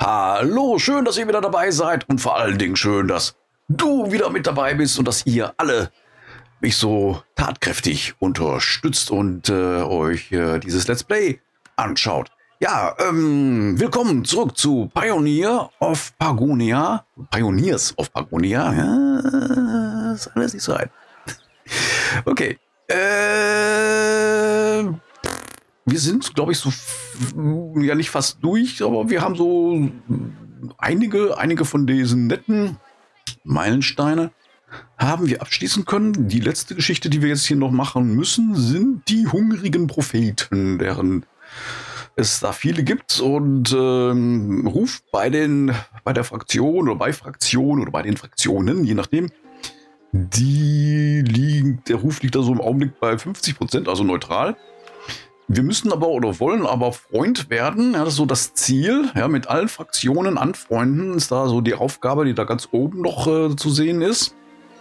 Hallo, schön, dass ihr wieder dabei seid und vor allen Dingen schön, dass du wieder mit dabei bist und dass ihr alle mich so tatkräftig unterstützt und euch dieses Let's Play anschaut. Ja, willkommen zurück zu Pioneer of Pagonia. Pioneers of Pagonia. Ja, ist alles nicht so ein. Okay. Wir sind, glaube ich, so ja nicht fast durch, aber wir haben so einige von diesen netten Meilensteine haben wir abschließen können. Die letzte Geschichte, die wir jetzt hier noch machen müssen, sind die hungrigen Propheten, deren es da viele gibt und ruft bei der Fraktion oder bei Fraktionen oder bei den Fraktionen, je nachdem, der Ruf liegt da so im Augenblick bei 50%, also neutral. Wir müssen aber oder wollen aber Freund werden, ja, das ist so das Ziel, ja, mit allen Fraktionen anfreunden, ist da so die Aufgabe, die da ganz oben noch zu sehen ist.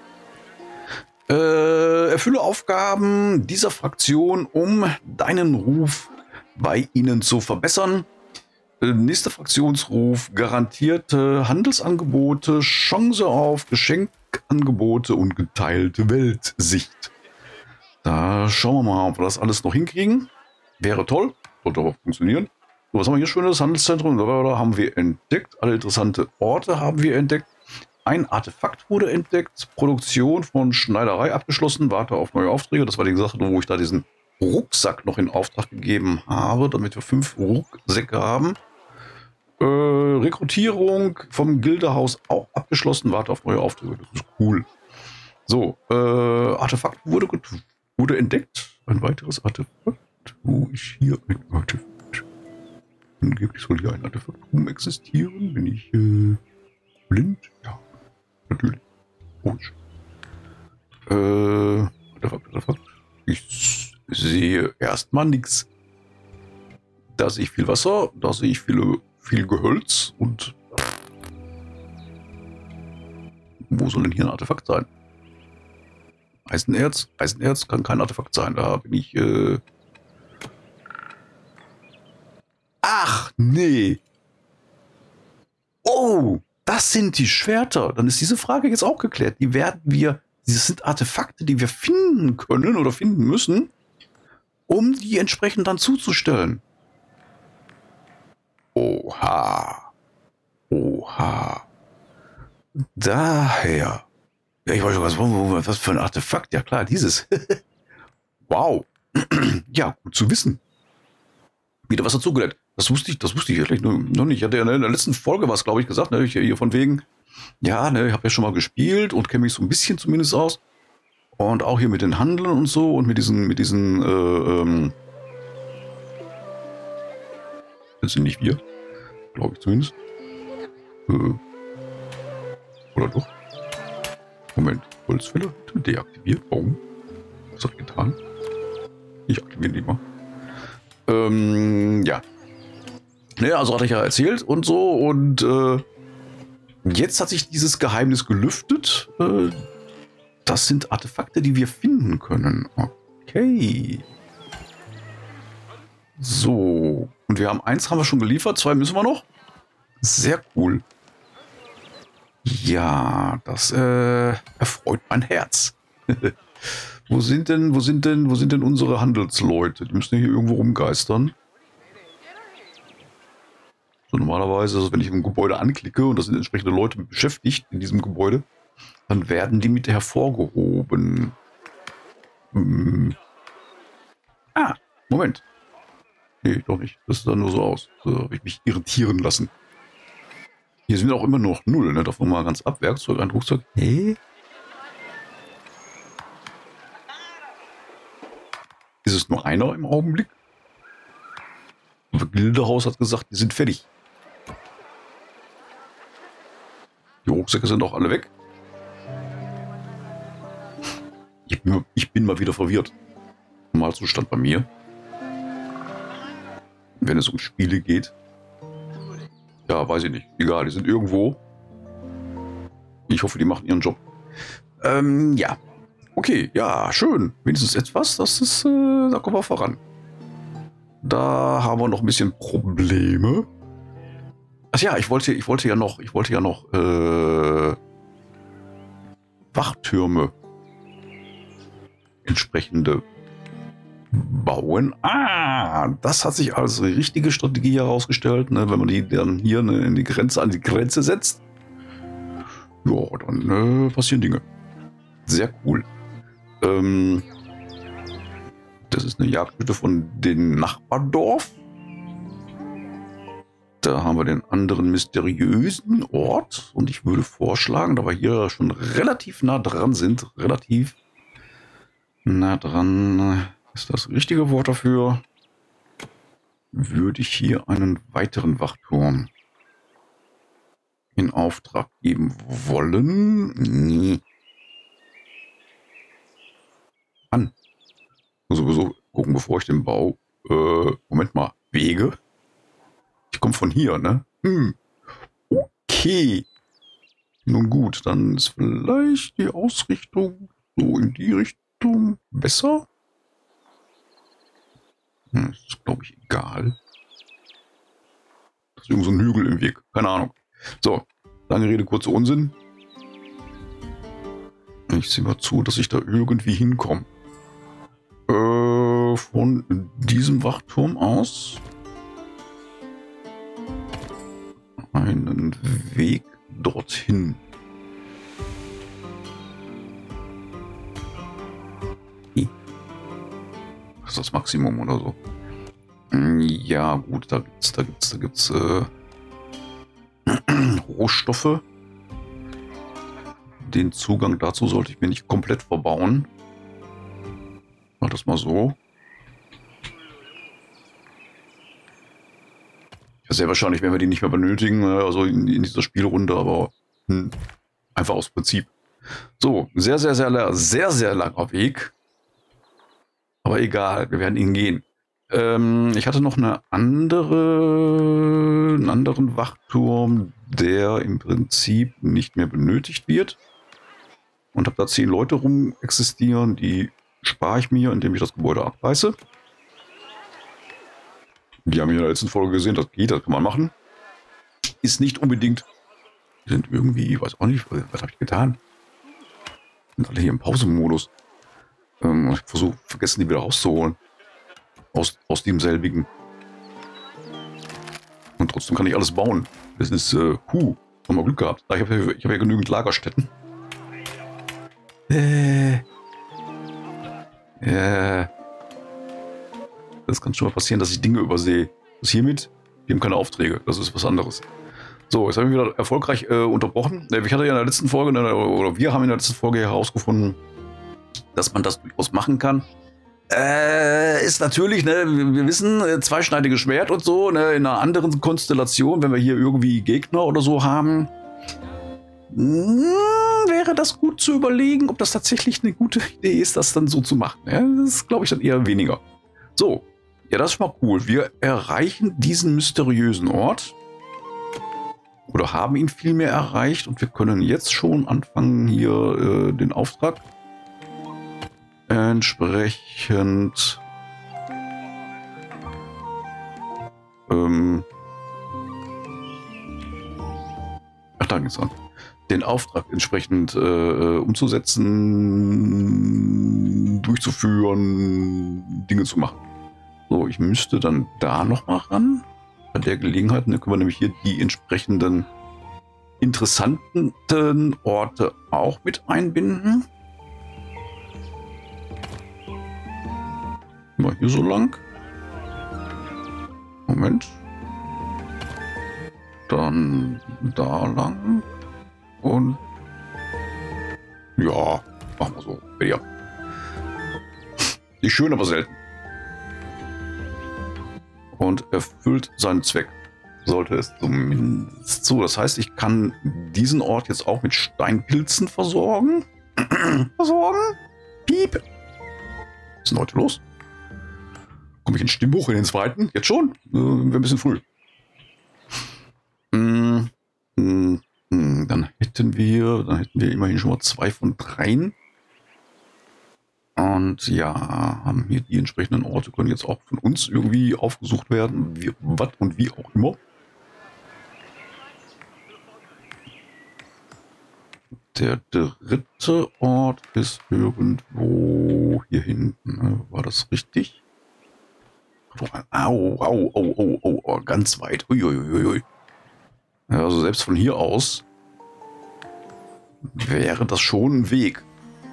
Erfülle Aufgaben dieser Fraktion, um deinen Ruf bei ihnen zu verbessern. Nächster Fraktionsruf, garantierte Handelsangebote, Chance auf Geschenkangebote und geteilte Weltsicht. Da schauen wir mal, ob wir das alles noch hinkriegen. Wäre toll, sollte aber funktionieren. So, was haben wir hier schönes? Handelszentrum, da haben wir entdeckt. Alle interessante Orte haben wir entdeckt. Ein Artefakt wurde entdeckt. Produktion von Schneiderei abgeschlossen. Warte auf neue Aufträge. Das war die Sache, wo ich da diesen Rucksack noch in Auftrag gegeben habe, damit wir 5 Rucksäcke haben. Rekrutierung vom Gildehaus auch abgeschlossen. Warte auf neue Aufträge. Das ist cool. So, Artefakt wurde entdeckt. Ein weiteres Artefakt. Wo ist hier ein Artefakt? Angeblich soll hier ein Artefakt existieren. Bin ich blind? Ja, natürlich. Komisch. Artefakt. Ich sehe erstmal nichts. Da sehe ich viel Wasser, da sehe ich viel Gehölz und wo soll denn hier ein Artefakt sein? Eisenerz? Eisenerz kann kein Artefakt sein. Da bin ich Ach, nee. Oh, das sind die Schwerter. Dann ist diese Frage jetzt auch geklärt. Das sind Artefakte, die wir finden können oder finden müssen, um die entsprechend dann zuzustellen. Oha. Oha. Daher. Ja, ich wollte schon was für ein Artefakt. Ja klar, dieses. Wow. Ja, gut zu wissen. Wieder was dazugelernt. Das wusste ich ehrlich noch nicht. Ich hatte ja in der letzten Folge was, glaube ich, gesagt, ne? Hier von wegen, ja, ne, ich habe ja schon mal gespielt und kenne mich so ein bisschen zumindest aus. Und auch hier mit den Handeln und so und mit diesen, das sind nicht wir, glaube ich zumindest. Oder doch? Moment, Holzfäller deaktiviert. Warum? Was hat getan? Ich aktiviere die mal. Ja. Naja, also hatte ich ja erzählt und so und jetzt hat sich dieses Geheimnis gelüftet. Das sind Artefakte, die wir finden können. Okay. So. Und wir haben eins haben wir schon geliefert, 2 müssen wir noch. Sehr cool. Ja, das erfreut mein Herz. Wo sind denn unsere Handelsleute? Die müssen hier irgendwo rumgeistern. So normalerweise, also wenn ich ein Gebäude anklicke und da sind entsprechende Leute beschäftigt in diesem Gebäude, dann werden die mit hervorgehoben. Ah, Moment. Nee, doch nicht. Das sah nur so aus. So habe ich mich irritieren lassen. Hier sind wir auch immer noch 0, ne? Davon mal ganz ab. Werkzeug, ein Rucksack. Hä? Ist es nur einer im Augenblick? Das Gildehaus hat gesagt, die sind fertig. Die Rucksäcke sind auch alle weg. Ich bin mal wieder verwirrt. Normalzustand bei mir. Wenn es um Spiele geht. Ja, weiß ich nicht. Egal, die sind irgendwo. Ich hoffe, die machen ihren Job. Ja. Okay, ja, schön. Wenigstens etwas, das ist, da kommen wir voran. Da haben wir noch ein bisschen Probleme. Ach ja, ich wollte ja noch Wachtürme entsprechende bauen. Das hat sich als richtige Strategie herausgestellt, ne, wenn man die dann hier an die Grenze setzt. Ja, dann passieren Dinge. Sehr cool. Das ist eine Jagdhütte von dem Nachbardorf. Da haben wir den anderen mysteriösen Ort. Und ich würde vorschlagen, da wir hier schon relativ nah dran sind, relativ nah dran ist das richtige Wort dafür, würde ich hier einen weiteren Wachturm in Auftrag geben wollen. Nee. Muss sowieso gucken, bevor ich den Bau, Moment mal, Wege. Ich komme von hier, ne? Okay. Nun gut, dann ist vielleicht die Ausrichtung so in die Richtung besser. Ist, glaube ich, egal. Das ist irgend so ein Hügel im Weg. Keine Ahnung. So, lange Rede, kurzer Unsinn. Ich sehe mal zu, dass ich da irgendwie hinkomme. Von diesem Wachturm aus einen Weg dorthin. Das ist das Maximum oder so. Ja, gut, da gibt's Rohstoffe. Den Zugang dazu sollte ich mir nicht komplett verbauen. Mach das mal so. Ja, sehr wahrscheinlich werden wir die nicht mehr benötigen, also in dieser Spielrunde, aber einfach aus Prinzip. So, sehr langer Weg. Aber egal, wir werden ihn gehen. Ich hatte noch einen anderen Wachturm, der im Prinzip nicht mehr benötigt wird. Und habe da 10 Leute rum existieren, die spare ich mir, indem ich das Gebäude abreiße. Die haben wir in der letzten Folge gesehen, das geht, das kann man machen. Ist nicht unbedingt, sind irgendwie, weiß auch nicht, was habe ich getan? Sind alle hier im Pausenmodus. Ich versuche, vergessen die wieder rauszuholen. Aus demselbigen. Und trotzdem kann ich alles bauen. Das ist, haben wir Glück gehabt. Ich habe ja genügend Lagerstätten. Das kann schon mal passieren, dass ich Dinge übersehe. Was hiermit? Wir haben keine Aufträge. Das ist was anderes. So, jetzt haben wir wieder erfolgreich unterbrochen. Ich hatte ja in der letzten Folge, oder wir haben in der letzten Folge herausgefunden, dass man das durchaus machen kann. Ist natürlich, ne, wir wissen, zweischneidiges Schwert und so, ne, in einer anderen Konstellation, wenn wir hier irgendwie Gegner oder so haben, wäre das gut zu überlegen, ob das tatsächlich eine gute Idee ist, das dann so zu machen. Ja, das glaube ich dann eher weniger. So, ja, das ist schon mal cool. Wir erreichen diesen mysteriösen Ort. Oder haben ihn vielmehr erreicht und wir können jetzt schon anfangen, hier den Auftrag entsprechend da geht's an. Den Auftrag entsprechend umzusetzen, durchzuführen, Dinge zu machen. So, ich müsste dann da noch mal ran. Bei der Gelegenheit, dann können wir nämlich hier die entsprechenden interessanten Orte auch mit einbinden. Mal hier so lang. Moment. Dann da lang. Und ja, machen wir so. Ja. Nicht schön, aber selten. Und erfüllt seinen Zweck. Sollte es zumindest so. Das heißt, ich kann diesen Ort jetzt auch mit Steinpilzen versorgen. Piep. Was ist denn heute los? Komme ich in Stimmbruch in den zweiten? Jetzt schon? Wäre ein bisschen früh. Dann hätten wir immerhin schon mal 2 von 3. Und ja, haben hier die entsprechenden Orte, können jetzt auch von uns irgendwie aufgesucht werden, was und wie auch immer. Der dritte Ort ist irgendwo hier hinten. Ne? War das richtig? Au, au, au, au, au, ganz weit. Uiuiui. Ja, also selbst von hier aus wäre das schon ein Weg.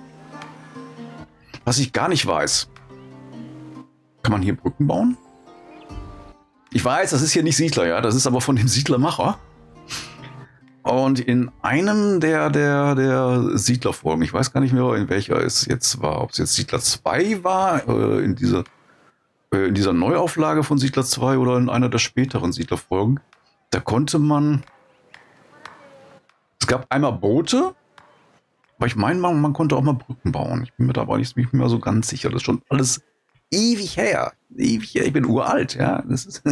Was ich gar nicht weiß. Kann man hier Brücken bauen? Ich weiß, das ist hier nicht Siedler, ja. Das ist aber von dem Siedlermacher. Und in einem der Siedlerfolgen, ich weiß gar nicht mehr, in welcher es jetzt war, ob es jetzt Siedler 2 war, in dieser Neuauflage von Siedler 2 oder in einer der späteren Siedlerfolgen, da konnte man, es gab einmal Boote, aber ich meine, man konnte auch mal Brücken bauen. Ich bin mir da aber nicht mehr so ganz sicher. Das ist schon alles ewig her. Ewig her. Ich bin uralt, ja. Das ist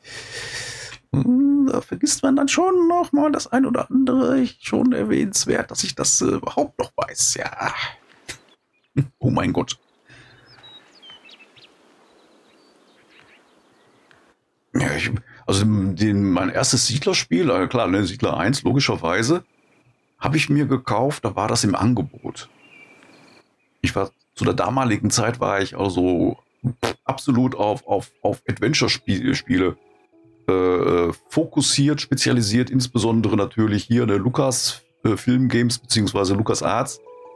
da vergisst man dann schon noch mal das ein oder andere. Schon erwähnenswert, dass ich das überhaupt noch weiß. Ja. Oh mein Gott. Ja, also mein erstes Siedlerspiel, klar, ne, Siedler 1, logischerweise, habe ich mir gekauft, da war das im Angebot. Zu der damaligen Zeit war ich also absolut auf Adventure-Spiele fokussiert, spezialisiert, insbesondere natürlich hier der Lucas Film Games bzw. Lucas Arts.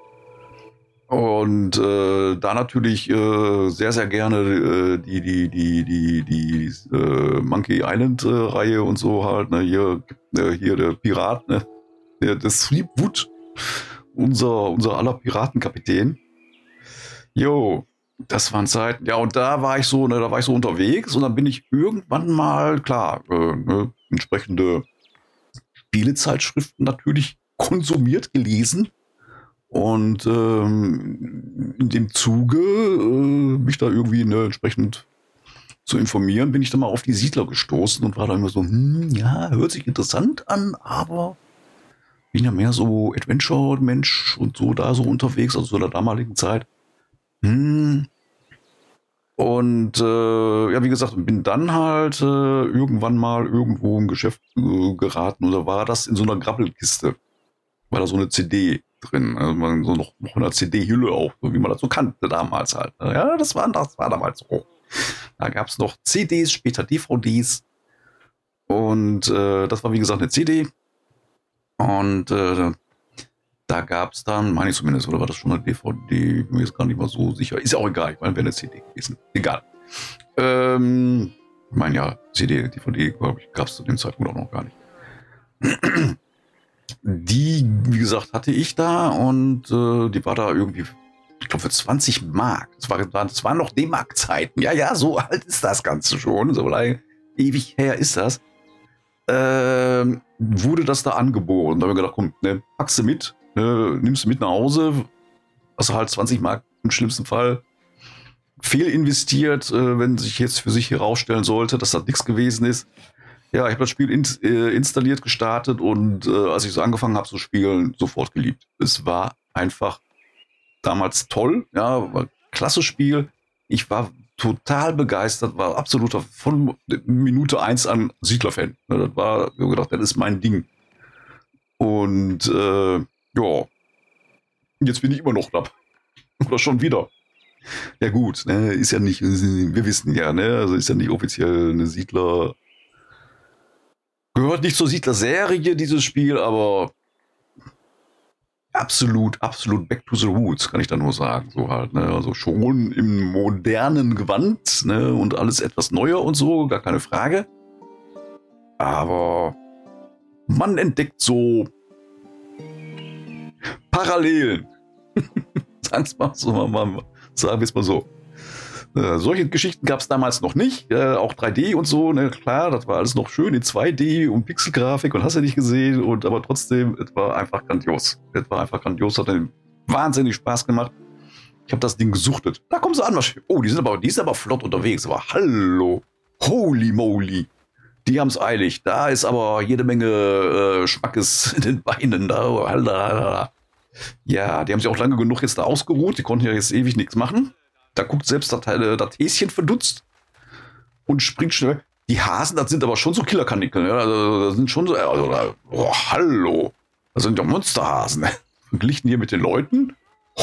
Und da natürlich sehr, sehr gerne die Monkey Island Reihe und so halt. Ne? Hier der Pirat, ne? Der Threepwood, unser aller Piratenkapitän. Jo, das waren Zeiten. Ja, und da war ich so unterwegs und dann bin ich irgendwann mal, klar, entsprechende Spielezeitschriften natürlich konsumiert, gelesen. Und in dem Zuge, mich da irgendwie entsprechend zu informieren, bin ich dann mal auf die Siedler gestoßen und war da immer so, ja, hört sich interessant an, aber bin ja mehr so Adventure-Mensch und so da so unterwegs, also zu der damaligen Zeit. Und ja, wie gesagt, bin dann halt irgendwann mal irgendwo im Geschäft geraten und da war das in so einer Grabbelkiste. War da so eine CD drin, also so noch eine CD-Hülle auch, so wie man das so kannte damals halt. Ja, das war damals so. Da gab es noch CDs, später DVDs und das war wie gesagt eine CD und da gab es dann, meine ich zumindest, oder war das schon eine DVD? Bin mir jetzt gar nicht mal so sicher. Ist ja auch egal, ich meine, wäre eine CD gewesen. Egal. Ich meine ja, CD, DVD, glaube ich, gab es zu dem Zeitpunkt auch noch gar nicht. Die, wie gesagt, hatte ich da und die war da irgendwie, ich glaube, für 20 Mark. Das waren noch D-Mark-Zeiten. Ja, so alt ist das Ganze schon. So lange, ewig her ist das. Wurde das da angeboten. Da haben wir gedacht, komm, ne, packst du mit, nimmst du mit nach Hause, hast halt 20 Mark im schlimmsten Fall fehlinvestiert, wenn sich jetzt für sich herausstellen sollte, dass das nichts gewesen ist. Ja, ich habe das Spiel installiert, gestartet und als ich so angefangen habe zu spielen, sofort geliebt. Es war einfach damals toll, ja, war ein klasse Spiel. Ich war total begeistert, war absoluter von Minute 1 an Siedler-Fan. Das war, ich habe gedacht, das ist mein Ding. Und ja, jetzt bin ich immer noch dabei. Oder schon wieder. Ja gut, ne, ist ja nicht, wir wissen ja, ne, also ist ja nicht offiziell eine Siedler. Gehört nicht zur Siedler-Serie, dieses Spiel, aber absolut back to the roots, kann ich da nur sagen. So halt, ne? Also schon im modernen Gewand, ne? Und alles etwas neuer und so, gar keine Frage. Aber man entdeckt so Parallelen. Sagen wir es mal so. Solche Geschichten gab es damals noch nicht, auch 3D und so, ne, klar, das war alles noch schön in 2D und Pixelgrafik und hast du nicht gesehen, aber trotzdem, es war einfach grandios. Hat einen wahnsinnig Spaß gemacht. Ich habe das Ding gesuchtet. Da kommen sie an, oh, die sind aber flott unterwegs, aber hallo, holy moly, die haben es eilig. Da ist aber jede Menge Schmackes in den Beinen. Ja, die haben sich auch lange genug jetzt da ausgeruht, die konnten ja jetzt ewig nichts machen. Da guckt selbst das Häschen verdutzt und springt schnell. Die Hasen, das sind aber schon so Killerkanickel. Ja? Also, das sind schon so, hallo. Das sind ja Monsterhasen. Verglichen hier mit den Leuten.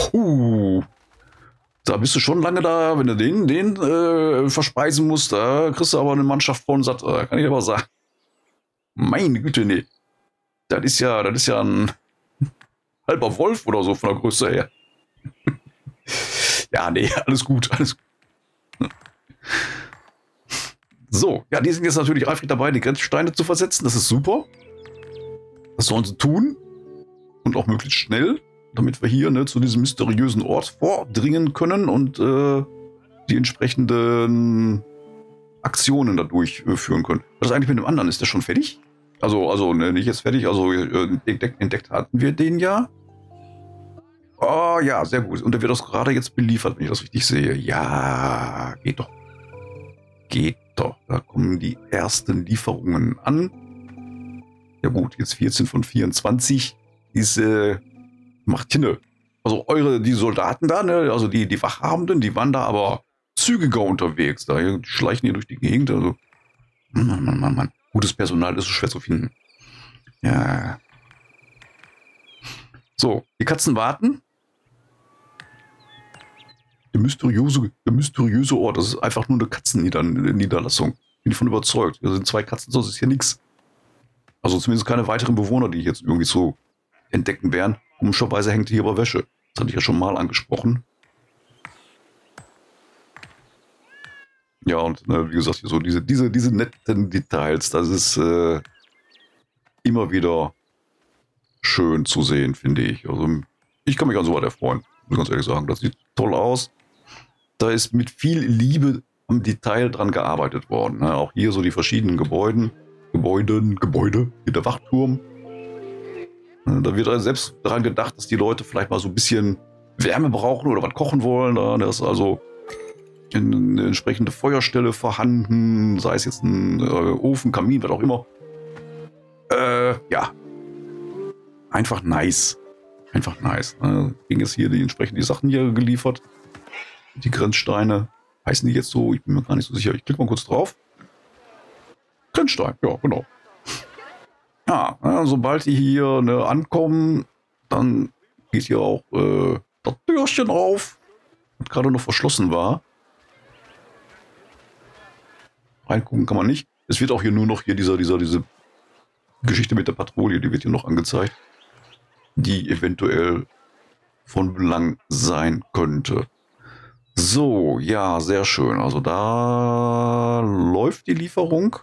Da bist du schon lange da, wenn du den verspeisen musst. Da kriegst du aber eine Mannschaft von satt. Kann ich aber sagen. Meine Güte, nee. Das ist ja ein halber Wolf oder so von der Größe her. Ja, nee, alles gut, alles gut. So, ja, die sind jetzt natürlich eifrig dabei, die Grenzsteine zu versetzen. Das ist super. Das sollen sie tun. Und auch möglichst schnell, damit wir hier zu diesem mysteriösen Ort vordringen können und die entsprechenden Aktionen da durchführen können. Was ist eigentlich mit dem anderen? Ist der schon fertig? Also nicht jetzt fertig. Also entdeckt hatten wir den ja. Oh ja, sehr gut. Und der wird auch gerade jetzt beliefert, wenn ich das richtig sehe. Ja, geht doch. Geht doch. Da kommen die ersten Lieferungen an. Ja gut, jetzt 14 von 24. Diese macht Hinne. Also die Soldaten da, ne, also die Wachhabenden, die waren da aber zügiger unterwegs. Da die schleichen hier durch die Gegend. Also, Mann. Gutes Personal ist so schwer zu finden. Ja. So, die Katzen warten. Der mysteriöse Ort, das ist einfach nur eine Katzenniederlassung. Bin ich von überzeugt. Da sind 2 Katzen, sonst ist hier nichts. Also zumindest keine weiteren Bewohner, die jetzt irgendwie so entdecken werden. Komischerweise hängt hier aber Wäsche. Das hatte ich ja schon mal angesprochen. Ja, und wie gesagt, so diese netten Details, das ist immer wieder schön zu sehen, finde ich. Also ich kann mich an sowas erfreuen, muss ganz ehrlich sagen. Das sieht toll aus. Da ist mit viel Liebe am Detail dran gearbeitet worden. Ne? Auch hier so die verschiedenen Gebäude, hier der Wachturm. Da wird selbst daran gedacht, dass die Leute vielleicht mal so ein bisschen Wärme brauchen oder was kochen wollen. Da ist also eine entsprechende Feuerstelle vorhanden, sei es jetzt ein Ofen, Kamin, was auch immer. Ja. Einfach nice. Einfach nice. Ging jetzt hier die entsprechenden Sachen hier geliefert. Die Grenzsteine. Heißen die jetzt so? Ich bin mir gar nicht so sicher. Ich klicke mal kurz drauf. Grenzstein, ja, genau. Ja, sobald die hier ankommen, dann geht hier auch das Türchen auf, das gerade noch verschlossen war. Reingucken kann man nicht. Es wird auch hier nur noch hier diese Geschichte mit der Patrouille, die wird hier noch angezeigt, die eventuell von Belang sein könnte. So, ja, sehr schön. Also da läuft die Lieferung.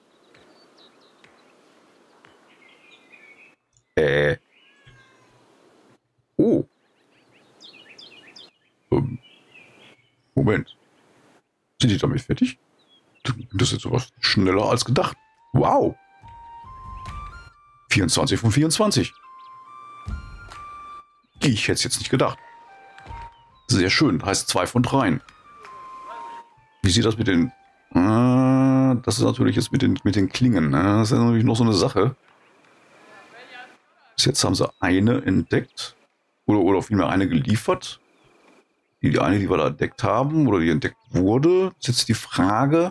Oh. Moment. Sind die damit fertig? Das ist jetzt sowas schneller als gedacht. Wow. 24 von 24. Ich hätte es jetzt nicht gedacht. Sehr schön. Heißt 2 von 3. Wie sieht das mit den... das ist natürlich jetzt mit den Klingen. Ne? Das ist natürlich noch so eine Sache. Bis jetzt haben sie eine entdeckt. Oder vielmehr eine geliefert. Die eine, die wir da entdeckt haben, oder die entdeckt wurde. Ist jetzt die Frage,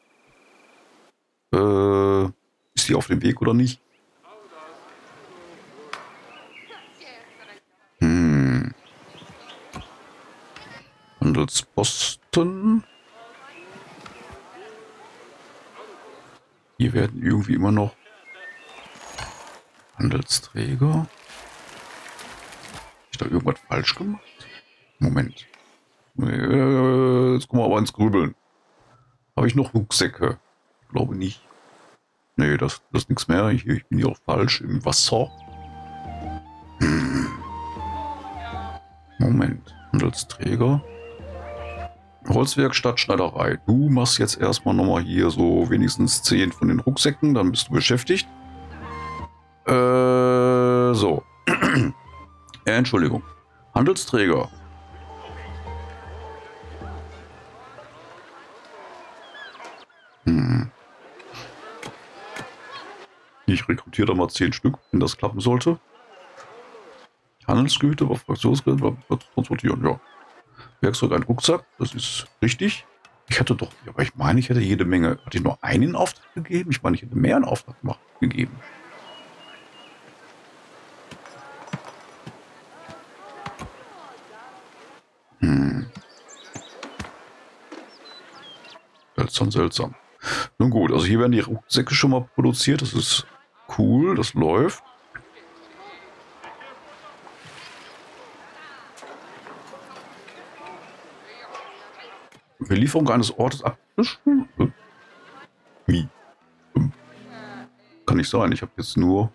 ist die auf dem Weg oder nicht? Handelsposten. Hier werden irgendwie immer noch Handelsträger. Habe ich da irgendwas falsch gemacht? Moment. Jetzt kommen wir aber ins Grübeln. Habe ich noch Rucksäcke? Ich glaube nicht. Nee, das ist nichts mehr. Ich bin hier auch falsch im Wasser. Moment. Handelsträger. Holzwerkstatt, Schneiderei. Du machst jetzt erstmal nochmal hier so wenigstens 10 von den Rucksäcken. Dann bist du beschäftigt. So. Entschuldigung. Handelsträger. Ich rekrutiere da mal 10 Stück, wenn das klappen sollte. Handelsgüter, Fraktionsgüter, transportieren, ja. Werkzeug, ein Rucksack, das ist richtig. Ich hatte doch, aber ich meine, ich hätte jede Menge. Hatte ich nur einen in Auftrag gegeben? Ich meine, ich hätte mehr in Auftrag gegeben. Seltsam, seltsam. Nun gut, also hier werden die Rucksäcke schon mal produziert. Das ist cool, das läuft. Belieferung eines Ortes abgeschlossen? Wie? Kann nicht sein, ich habe jetzt nur...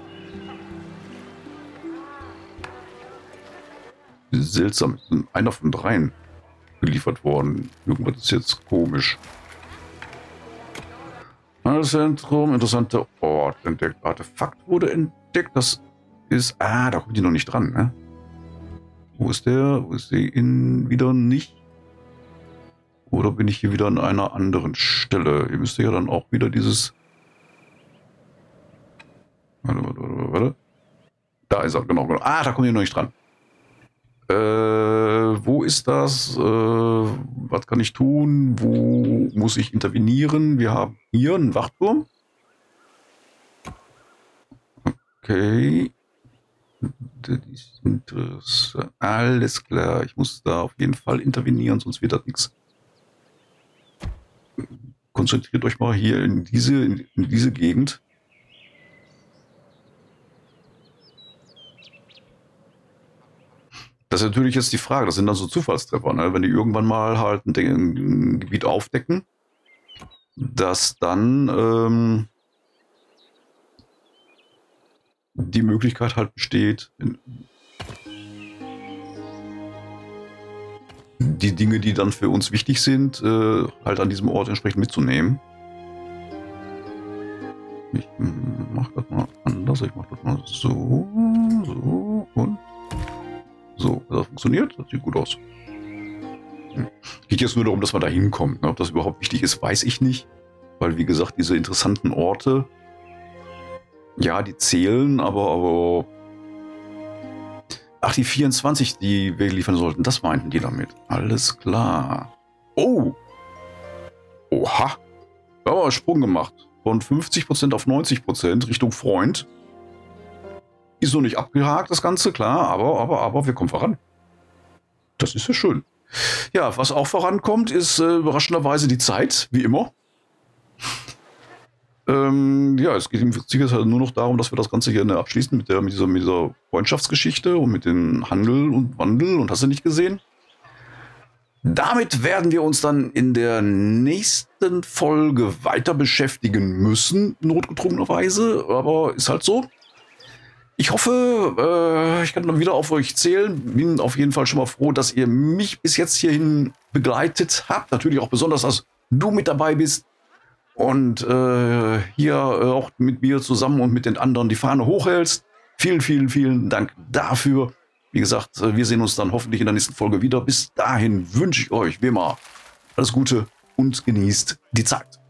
Seltsam, einer von dreien geliefert worden. Irgendwas ist jetzt komisch. Handelszentrum, interessanter Ort entdeckt. Artefakt wurde entdeckt. Das ist... Ah, da kommt die noch nicht dran, ne? Wo ist der? Wo ist sie wieder nicht? Oder bin ich hier wieder an einer anderen Stelle? Ihr müsst ja dann auch wieder dieses... Warte. Da ist er, genau. Ah, da kommt ihr noch nicht dran. Wo ist das? Was kann ich tun? Wo muss ich intervenieren? Wir haben hier einen Wachturm. Okay. Das ist interessant. Alles klar. Ich muss da auf jeden Fall intervenieren, sonst wird das nichts. Konzentriert euch mal hier in diese Gegend. Das ist natürlich jetzt die Frage, das sind dann so Zufallstreffer, ne? Wenn die irgendwann mal halt ein Gebiet aufdecken, dass dann die Möglichkeit halt besteht, die Dinge, die dann für uns wichtig sind, halt an diesem Ort entsprechend mitzunehmen. Ich mach das mal anders, ich mach das mal so, so und so. Das funktioniert, das sieht gut aus. Geht jetzt nur darum, dass man da hinkommt. Ne? Ob das überhaupt wichtig ist, weiß ich nicht. Weil, wie gesagt, diese interessanten Orte, ja, die zählen, aber ach, die 24, die wir liefern sollten, das meinten die damit. Alles klar. Oh! Oha! Da haben wir einen Sprung gemacht. Von 50% auf 90% Richtung Freund. Ist noch nicht abgehakt, das Ganze, klar, aber wir kommen voran. Das ist ja schön. Ja, was auch vorankommt, ist überraschenderweise die Zeit, wie immer. Ja, es geht im Prinzip halt nur noch darum, dass wir das Ganze hier abschließen mit dieser Freundschaftsgeschichte und mit dem Handel und Wandel und hast du nicht gesehen. Damit werden wir uns dann in der nächsten Folge weiter beschäftigen müssen, notgedrungenerweise, aber ist halt so. Ich hoffe, ich kann dann wieder auf euch zählen. Bin auf jeden Fall schon mal froh, dass ihr mich bis jetzt hierhin begleitet habt. Natürlich auch besonders, dass du mit dabei bist und hier auch mit mir zusammen und mit den anderen die Fahne hochhältst. Vielen, vielen, vielen Dank dafür. Wie gesagt, wir sehen uns dann hoffentlich in der nächsten Folge wieder. Bis dahin wünsche ich euch wie immer alles Gute und genießt die Zeit.